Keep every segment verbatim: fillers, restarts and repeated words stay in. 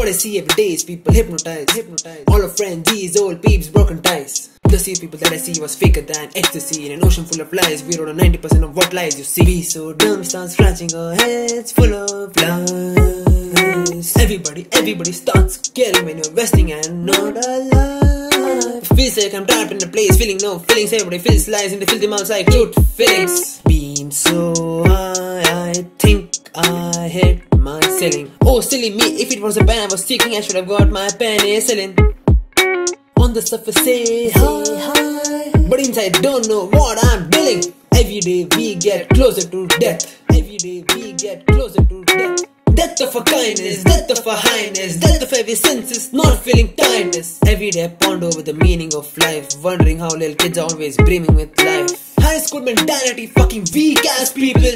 What I see every day is people hypnotized, hypnotized. All of frenzies, old peeps, broken ties. The sea people that I see was faker than ecstasy. In an ocean full of lies, we wrote on ninety percent of what lies you see. We so dumb, start scratching our heads full of lies. Everybody, everybody starts scaring when you're resting and not alive. Feels like I'm trapped in a place, feeling no feelings. Everybody feels lies in the filthy mouths like truth feelings. Beam so high, I think I hit my ceiling. Oh silly me, if it was a pen I was seeking, I should have got my penicillin. On the surface say hi, but inside don't know what I'm dealing. Every day we get closer to death. Every day we get closer to death. Death of a kindness, death of a highness, death of every senses, not feeling tiredness. Every day I ponder over the meaning of life, wondering how little kids are always brimming with life. High school mentality, fucking weak ass people.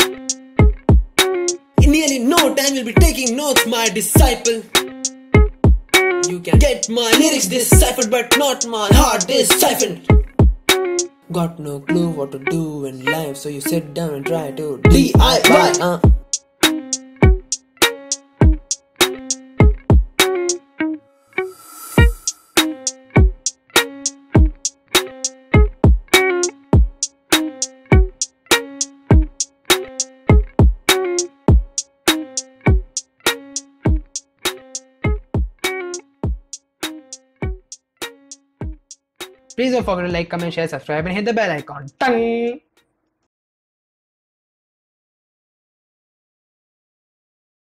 In nearly no time you'll be taking notes, my disciple. You can get my lyrics deciphered, but not my heart is siphoned. Got no clue what to do in life, so you sit down and try to D I Y. Uh. Please don't forget to like, comment, share, subscribe and hit the bell icon. Tang!